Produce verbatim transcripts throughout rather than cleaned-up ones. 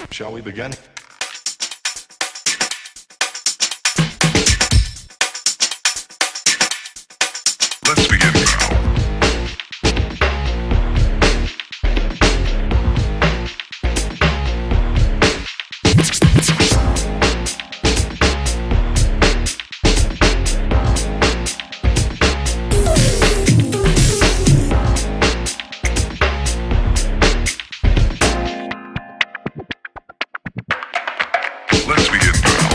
Shall we begin? Let's begin now. Let's begin now.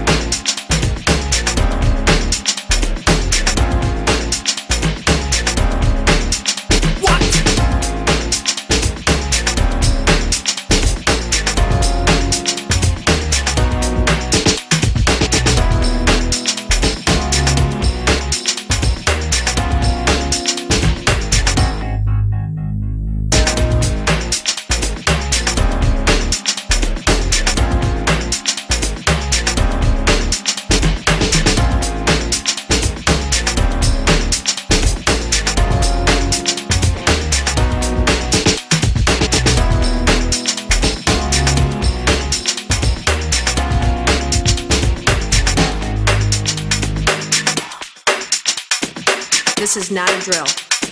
This is not a drill.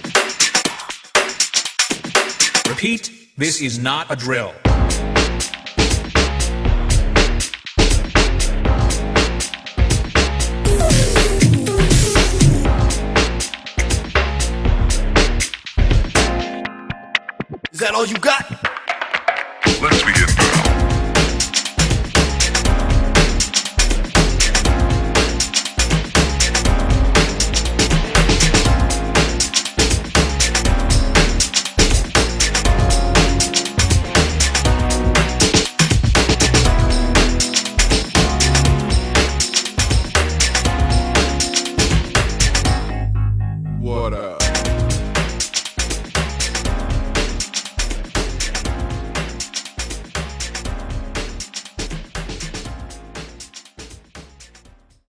Repeat, this is not a drill. Is that all you got? Let's begin.